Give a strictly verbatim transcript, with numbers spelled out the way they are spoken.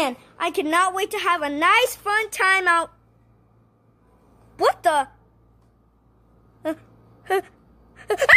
man, I cannot wait to have a nice fun time out. What the? Uh, uh,